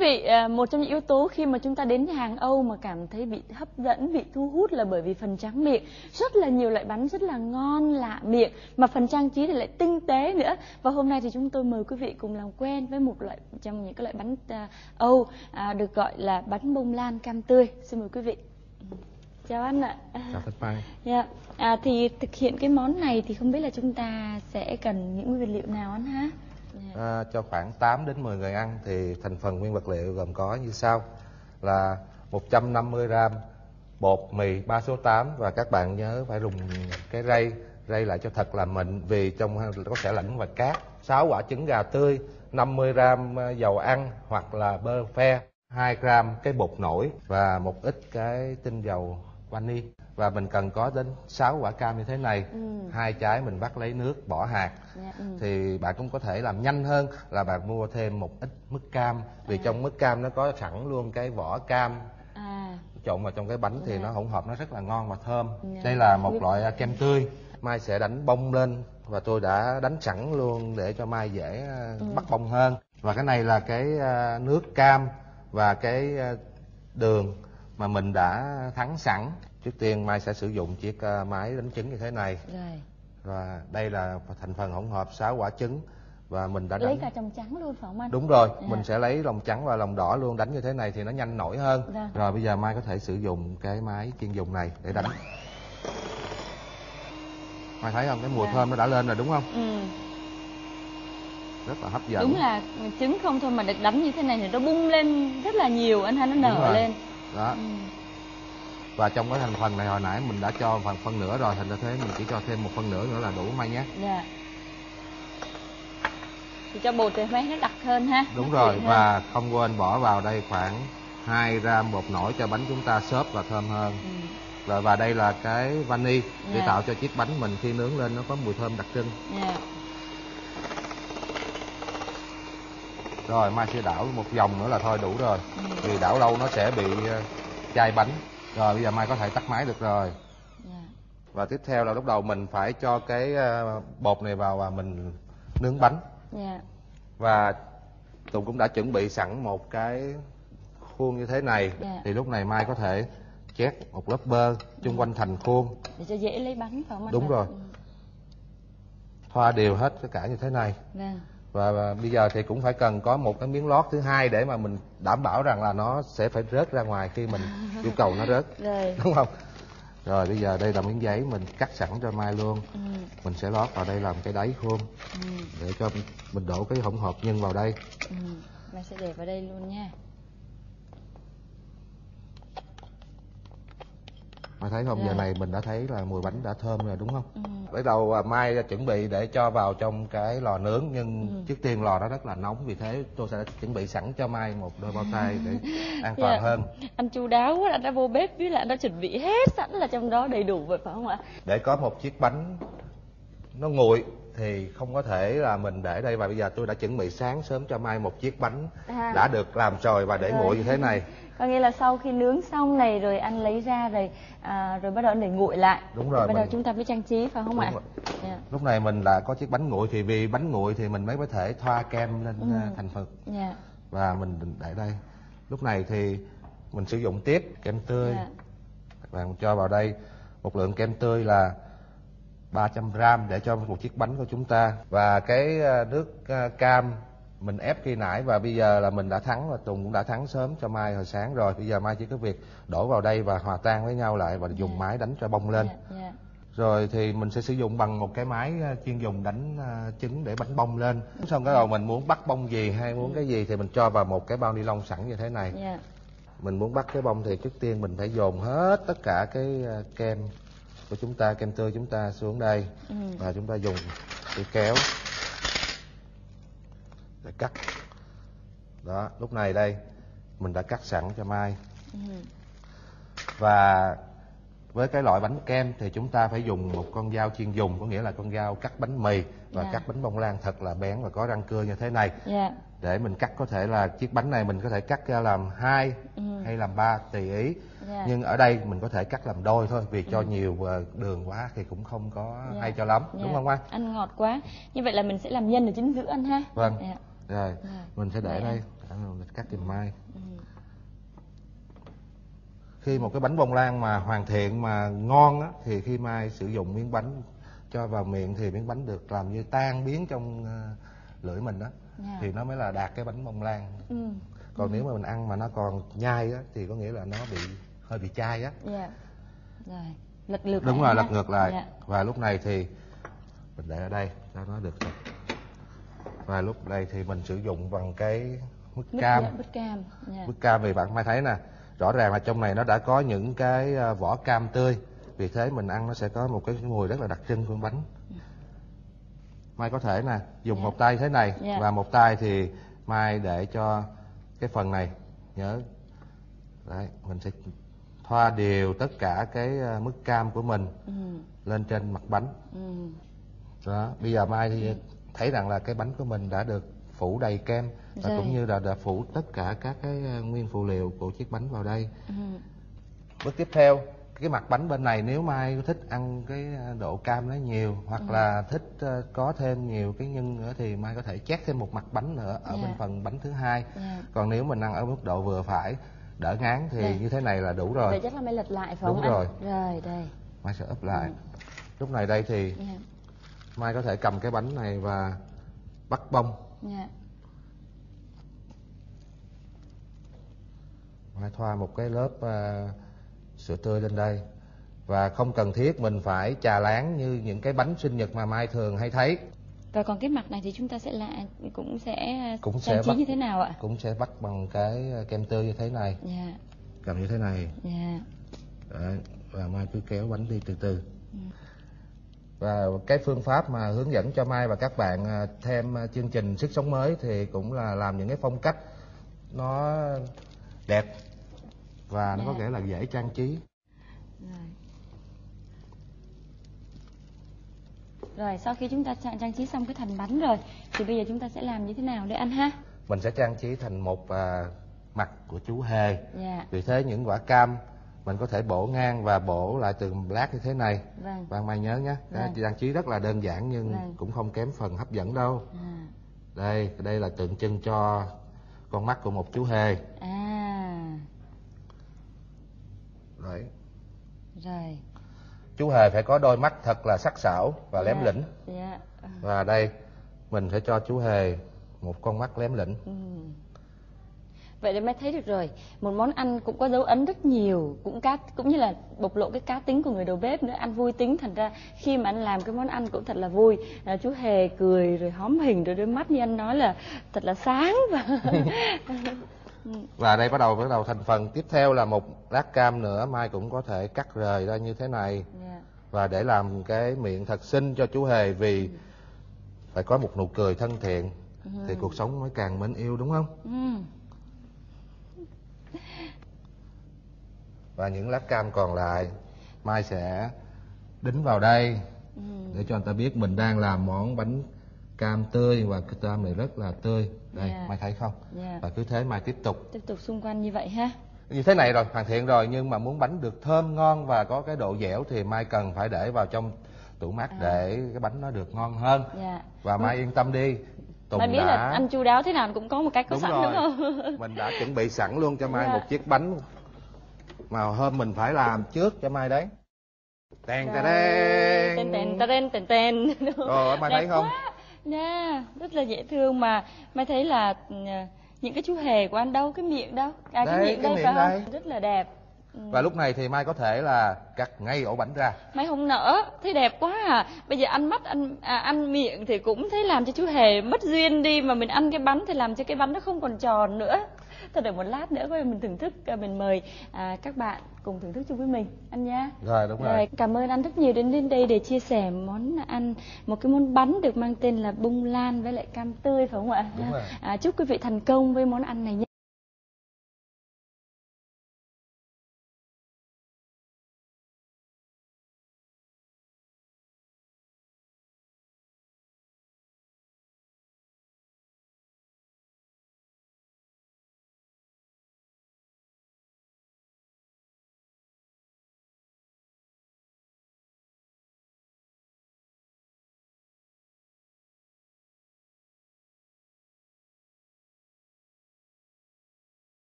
vị, một trong những yếu tố khi mà chúng ta đến nhà hàng Âu mà cảm thấy bị hấp dẫn, bị thu hút là bởi vì phần tráng miệng. Rất là nhiều loại bánh rất là ngon, lạ miệng, mà phần trang trí thì lại tinh tế nữa. Và hôm nay thì chúng tôi mời quý vị cùng làm quen với một loại trong những cái loại bánh Âu được gọi là bánh bông lan cam tươi. Xin mời quý vị. Chào anh ạ. Chào Thanh Mai. Dạ. Thì thực hiện cái món này thì không biết là chúng ta sẽ cần những nguyên liệu nào anh ha? Cho khoảng 8 đến 10 người ăn thì thành phần nguyên vật liệu gồm có như sau là 150g bột mì 3 số 8 và các bạn nhớ phải dùng cái rây lại cho thật là mịn vì trong có sẽ lẫn và cát, 6 quả trứng gà tươi, 50g dầu ăn hoặc là bơ phe, 2g cái bột nổi và một ít cái tinh dầu vani. Và mình cần có đến 6 quả cam như thế này, 2 trái mình vắt lấy nước bỏ hạt. Thì bạn cũng có thể làm nhanh hơn là bạn mua thêm một ít mứt cam, vì trong mứt cam nó có sẵn luôn cái vỏ cam trộn vào trong cái bánh thì nó hỗn hợp nó rất là ngon và thơm. Đây là một loại kem tươi, Mai sẽ đánh bông lên và tôi đã đánh sẵn luôn để cho Mai dễ bắt bông hơn. Và cái này là cái nước cam và cái đường mà mình đã thắng sẵn. Trước tiên Mai sẽ sử dụng chiếc máy đánh trứng như thế này. Và đây là thành phần hỗn hợp 6 quả trứng và mình đã lấy cả lòng trắng luôn phải không anh? Đúng rồi, mình sẽ lấy lòng trắng và lòng đỏ luôn, đánh như thế này thì nó nhanh nổi hơn. Rồi bây giờ Mai có thể sử dụng cái máy chuyên dùng này để đánh. Mai thấy không, cái mùi thơm nó đã lên rồi đúng không? Rất là hấp dẫn. Đúng là trứng không thôi mà được đánh như thế này thì nó bung lên rất là nhiều anh ha, nó nở lên. Đó. Và trong cái thành phần này hồi nãy mình đã cho phần nửa rồi, thành ra thế mình chỉ cho thêm một phần nửa nữa là đủ Mai nhé. Dạ. Thì cho bột thì mấy nó đặc hơn ha. Đúng rồi, và không quên bỏ vào đây khoảng 2g bột nổi cho bánh chúng ta xốp và thơm hơn. Rồi và đây là cái vani để tạo cho chiếc bánh mình khi nướng lên nó có mùi thơm đặc trưng. Rồi Mai sẽ đảo một vòng nữa là thôi đủ rồi. Vì đảo lâu nó sẽ bị chai bánh. Rồi bây giờ Mai có thể tắt máy được rồi. Và tiếp theo là lúc đầu mình phải cho cái bột này vào và mình nướng bánh. Và Tùng cũng đã chuẩn bị sẵn một cái khuôn như thế này. Thì lúc này Mai có thể chét một lớp bơ chung quanh thành khuôn để cho dễ lấy bánh phải không anh? Đúng rồi. Thoa đều hết tất cả như thế này. Và bây giờ thì cũng phải cần có một cái miếng lót thứ hai để mà mình đảm bảo rằng là nó sẽ phải rớt ra ngoài khi mình yêu cầu nó rớt. Đúng không? Rồi bây giờ đây là miếng giấy mình cắt sẵn cho Mai luôn. Mình sẽ lót vào đây làm cái đáy khuôn để cho mình đổ cái hỗn hợp nhân vào đây. Mai sẽ để vào đây luôn nha. Mai thấy không? Giờ này mình đã thấy là mùi bánh đã thơm rồi đúng không? Bắt đầu Mai chuẩn bị để cho vào trong cái lò nướng, nhưng trước tiên lò đó rất là nóng, vì thế tôi sẽ chuẩn bị sẵn cho Mai một đôi bao tay để an toàn hơn. Anh chu đáo quá, anh đã vô bếp với lại anh đã chuẩn bị hết sẵn là trong đó đầy đủ rồi phải không ạ? Để có một chiếc bánh nó nguội thì không có thể là mình để đây, và bây giờ tôi đã chuẩn bị sáng sớm cho Mai một chiếc bánh đã được làm rồi và để nguội như thế này. Có nghĩa là sau khi nướng xong này rồi anh lấy ra rồi rồi bắt đầu anh để nguội lại. Đúng rồi. Bắt đầu chúng ta mới trang trí phải không ạ? Lúc này mình đã có chiếc bánh nguội thì vì bánh nguội thì mình mới có thể thoa kem lên thành phần. Và mình để đây. Lúc này thì mình sử dụng tiếp kem tươi. Và mình cho vào đây một lượng kem tươi là 300g để cho một chiếc bánh của chúng ta. Và cái nước cam mình ép khi nãy và bây giờ là mình đã thắng, và Tùng cũng đã thắng sớm cho Mai hồi sáng rồi. Bây giờ Mai chỉ có việc đổ vào đây và hòa tan với nhau lại và dùng máy đánh cho bông lên. Rồi thì mình sẽ sử dụng bằng một cái máy chuyên dùng đánh trứng để bánh bông lên. Xong cái đầu mình muốn bắt bông gì hay muốn cái gì thì mình cho vào một cái bao ni lông sẵn như thế này. Mình muốn bắt cái bông thì trước tiên mình phải dồn hết tất cả cái kem của chúng ta, kem tươi chúng ta xuống đây. Và chúng ta dùng cái kéo để cắt. Đó, lúc này đây mình đã cắt sẵn cho Mai. Và với cái loại bánh kem thì chúng ta phải dùng một con dao chuyên dùng, có nghĩa là con dao cắt bánh mì và cắt bánh bông lan thật là bén và có răng cưa như thế này. Để mình cắt, có thể là chiếc bánh này mình có thể cắt ra làm 2 hay làm 3 tùy ý. Nhưng ở đây mình có thể cắt làm đôi thôi, vì cho nhiều đường quá thì cũng không có hay cho lắm, đúng không anh? Ăn ngọt quá. Như vậy là mình sẽ làm nhân ở chính giữa anh ha. Rồi, mình sẽ để đây, cắt tìm mai. Khi một cái bánh bông lan mà hoàn thiện mà ngon á, thì khi Mai sử dụng miếng bánh cho vào miệng thì miếng bánh được làm như tan biến trong lưỡi mình đó, thì nó mới là đạt cái bánh bông lan. Còn nếu mà mình ăn mà nó còn nhai á thì có nghĩa là nó hơi bị chai á. Rồi, lật ngược đúng lại. Rồi, lật ngược lại. Và lúc này thì mình để ở đây cho nó được. Và lúc đây thì mình sử dụng bằng cái mứt cam. Mứt cam thì bạn Mai thấy nè, rõ ràng là trong này nó đã có những cái vỏ cam tươi, vì thế mình ăn nó sẽ có một cái mùi rất là đặc trưng của bánh. Mai có thể nè dùng một tay thế này, và một tay thì Mai để cho cái phần này, nhớ đấy, mình sẽ thoa đều tất cả cái mứt cam của mình lên trên mặt bánh. Đó, bây giờ Mai thì thấy rằng là cái bánh của mình đã được phủ đầy kem, và cũng như là đã phủ tất cả các cái nguyên phụ liệu của chiếc bánh vào đây. Bước tiếp theo, cái mặt bánh bên này nếu Mai thích ăn cái độ cam nó nhiều, hoặc là thích có thêm nhiều cái nhân nữa thì Mai có thể chét thêm một mặt bánh nữa ở bên phần bánh thứ hai. Còn nếu mình ăn ở mức độ vừa phải, đỡ ngán thì như thế này là đủ rồi. Vậy chắc là Mai lật lại phải không Đúng rồi. Rồi, đây Mai sẽ ấp lại. Lúc này đây thì Mai có thể cầm cái bánh này và bắt bông. Mai thoa một cái lớp sữa tươi lên đây, và không cần thiết mình phải chà láng như những cái bánh sinh nhật mà Mai thường hay thấy. Và còn cái mặt này thì chúng ta sẽ cũng sẽ trang trí như thế nào ạ? Cũng sẽ bắt bằng cái kem tươi như thế này. Cầm như thế này. Đấy, và Mai cứ kéo bánh đi từ từ. Và cái phương pháp mà hướng dẫn cho Mai và các bạn thêm chương trình Sức Sống Mới thì cũng là làm những cái phong cách nó đẹp và nó có nghĩa là dễ trang trí. Rồi, sau khi chúng ta trang trí xong cái thành bánh rồi thì bây giờ chúng ta sẽ làm như thế nào để ăn ha? Mình sẽ trang trí thành một mặt của chú hề. Vì thế những quả cam mình có thể bổ ngang và bổ lại từng lát như thế này. Bạn Mai nhớ nhé, trang trí rất là đơn giản nhưng cũng không kém phần hấp dẫn đâu. Đây là tượng trưng cho con mắt của một chú hề. Đấy. Rồi. Chú hề phải có đôi mắt thật là sắc sảo và lém lĩnh. Và đây mình sẽ cho chú hề một con mắt lém lĩnh. Vậy để mới thấy được rồi, một món ăn cũng có dấu ấn rất nhiều, cũng như là bộc lộ cái cá tính của người đầu bếp nữa, ăn vui tính, thành ra khi mà anh làm cái món ăn cũng thật là vui. Chú hề cười rồi hóm hình rồi đôi mắt như anh nói là thật là sáng và đây bắt đầu thành phần tiếp theo là một lát cam nữa. Mai cũng có thể cắt rời ra như thế này, và để làm cái miệng thật xinh cho chú hề, vì phải có một nụ cười thân thiện thì cuộc sống mới càng mến yêu, đúng không? Và những lát cam còn lại Mai sẽ đính vào đây để cho người ta biết mình đang làm món bánh cam tươi, và cái cam này rất là tươi. Đây, Mai thấy không? Và cứ thế Mai tiếp tục xung quanh như vậy ha. Như thế này rồi, hoàn thiện rồi, nhưng mà muốn bánh được thơm ngon và có cái độ dẻo thì Mai cần phải để vào trong tủ mát để cái bánh nó được ngon hơn. Và Mai yên tâm đi, Mai biết là anh chu đáo thế nào cũng có một cái có sẵn, đúng không? Mình đã chuẩn bị sẵn luôn cho Mai một chiếc bánh mà hôm mình phải làm trước cho Mai đấy. Tèn. Rồi, Mai thấy không? Nè, rất là dễ thương, mà Mai thấy là những cái chú hề của anh đâu, cái miệng đâu? Cái miệng đây phải không? Rất là đẹp. Và lúc này thì Mai có thể là cắt ngay ổ bánh ra. Mai không nỡ, thấy đẹp quá à. Bây giờ ăn mắt, ăn miệng thì cũng thấy làm cho chú hề mất duyên đi, mà mình ăn cái bánh thì làm cho cái bánh nó không còn tròn nữa. Thôi đợi một lát nữa mình thưởng thức, mình mời các bạn cùng thưởng thức chung với mình anh nha. Rồi, đúng rồi. Cảm ơn anh rất nhiều đến đây để chia sẻ món ăn, một cái món bánh được mang tên là bông lan với lại cam tươi, phải không ạ? Đúng rồi. Chúc quý vị thành công với món ăn này nhé.